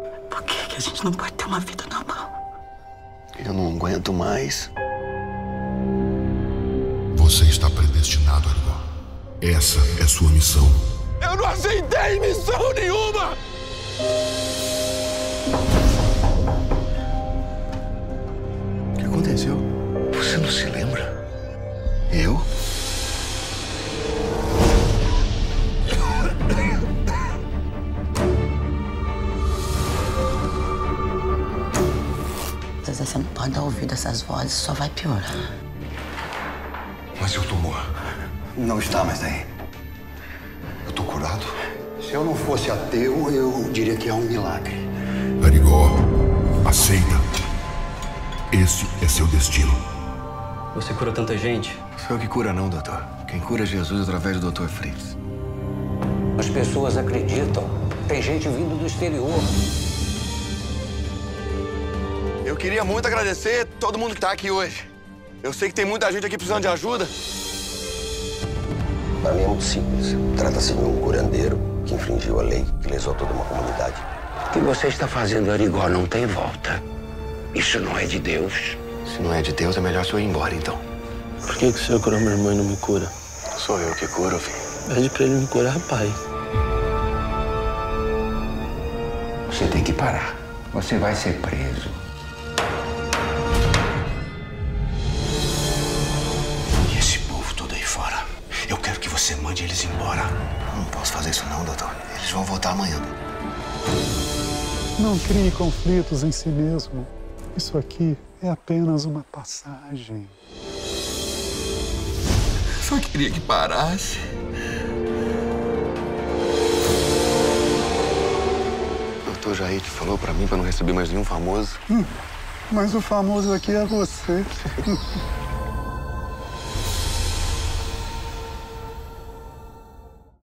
Por que a gente não pode ter uma vida normal? Eu não aguento mais. Você está predestinado, Arigó. Essa é sua missão. Eu não aceitei missão nenhuma! O que aconteceu? Você não se lembra? Eu? Zezé, você não pode dar ouvido a essas vozes, só vai piorar. Mas o tumor não está mais aí. Eu tô curado. Se eu não fosse ateu, eu diria que é um milagre. Arigó, aceita. Esse é seu destino. Você cura tanta gente? Sou eu que cura não, doutor. Quem cura é Jesus através do Dr. Fritz. As pessoas acreditam. Tem gente vindo do exterior. Eu queria muito agradecer todo mundo que tá aqui hoje. Eu sei que tem muita gente aqui precisando de ajuda. Para mim é muito simples. Trata-se de um curandeiro que infringiu a lei, que lesou toda uma comunidade. O que você está fazendo, Arigó, não tem volta. Isso não é de Deus. Se não é de Deus, é melhor se eu ir embora, então. Por que o senhor curou minha irmã e não me cura? Sou eu que curo, filho. Pede pra ele me curar, pai. Você tem que parar. Você vai ser preso. E esse povo todo aí fora? Eu quero que você mande eles embora. Eu não posso fazer isso não, doutor. Eles vão voltar amanhã. Não crie conflitos em si mesmo. Isso aqui é apenas uma passagem. Só queria que parasse. O doutor Jair falou pra mim pra não receber mais nenhum famoso. Mas o famoso aqui é você.